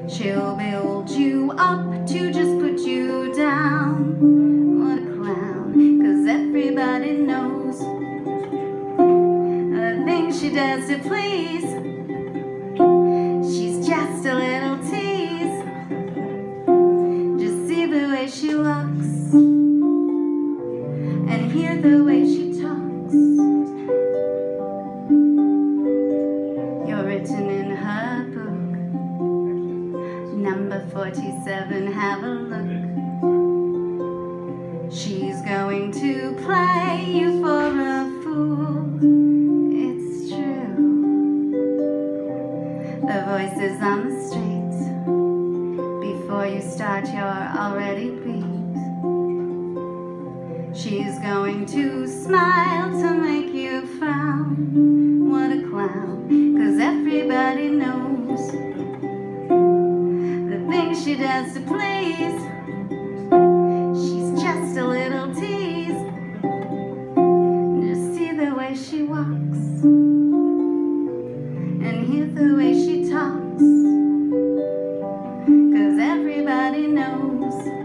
She'll build you up to just put you down. What a clown, 'cause everybody knows the things she does to please. She's just a little tease. Just see the way she walks and hear the way she talks. You're written in her book, number 47, have a look. She's going to play you for a fool. It's true. The voices on the street, before you start you're already beat. She's going to smile to make you frown. What a clown, 'cause everybody knows the things she does to please. She's just a little tease. Just see the way she walks and hear the way she talks, 'cause everybody knows